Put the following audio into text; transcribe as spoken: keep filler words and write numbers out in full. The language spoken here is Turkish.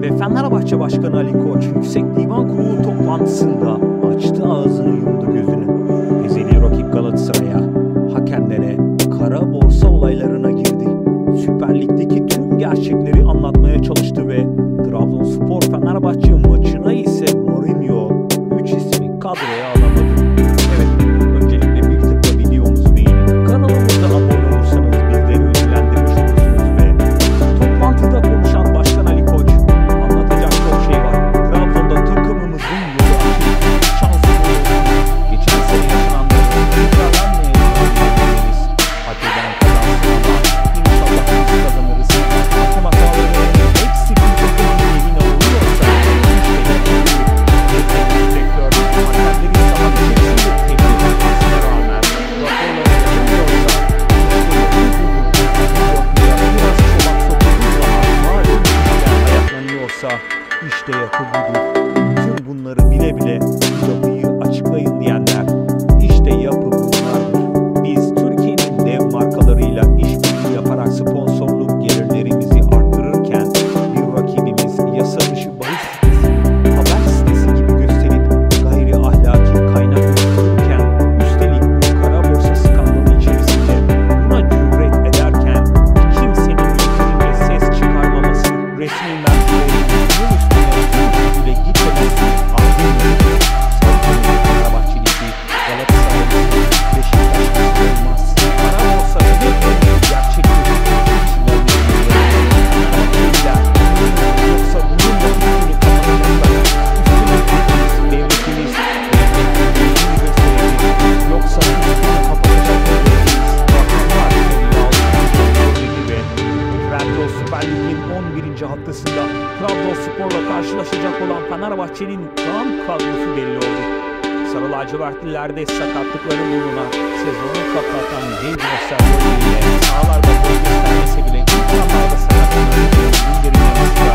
Ve Fenerbahçe Başkanı Ali Koç Yüksek Divan Kurulu toplantısında açtı ağzını yumdu gözünü. Ezeli rakip Galatasaray'a, hakemlere, kara borsa olaylarına girdi. Süper Lig'deki tüm gerçekleri anlatmaya çalıştı ve Trabzonspor Fenerbahçe maçına ise Mourinho üç ismi kadroya alamadı. Evet, öncelikle bir tıkla videomuzu beğenip kanalımıza abone olursanız bizleri ödüllendirmiş olursunuz ve toplantıda konuşan Başkan Ali Koç anlatacak çok şey var. Trabzon'da takımımızın yolu açık, şansı bol. Geçen sene yaşananları tekrarlanmayacağız. Hak eden kazansın ama inşallah biz kazanırız. Hakem hatalarının hepsi bir takımın lehine oluyorsa sektör hakemlerin saha içerisinde tepki vermesine rağmen raporları yapılmıyorsa biraz çomak sokulduğu zaman malum kişiler ayaklanıyorsa işte yapı budur. Tüm bunları bile bile yapıyı açıklayın diyenler işte yapı bunlardır. Biz Türkiye'nin dev markalarıyla işbirliği yaparak sponsorluk gelirlerimizi arttırırken bir rakibimiz yasa dışı bahis sitesi, haber sitesi gibi gösterip gayri ahlaki kaynak gösterirken, üstelik bu kara borsa skandalı içerisinde buna cüret ederken kimsenin yeterince ses çıkarmaması, resmi merkezlerin bunun üstüne tüm gücüyle gitmemesi ardından savcının Fenerbahçelisi, Galatasaray'ın, Beşiktaş'ın olmaz. Kara borsa hep gerçektir. Yoksa bunun da üstünü kapatacaklar. Üstüne devletimiz, devletimizi gösterecek. Yoksa üstünü kapatacaklar. Rakamlar elli altı gibi. Trendyol Süper Lig'in on birinci haftasında Trabzonspor'la karşılaşacak olan Fenerbahçe'nin tam kadrosu belli oldu. Sarı lacivertlilerde sakatlıkları bulunan, sezonu katlatan Ceyhun Serdar'ın ile sahalarda gol göstermese bile ilk anlarda sakatlanan Günder'in yanı sıra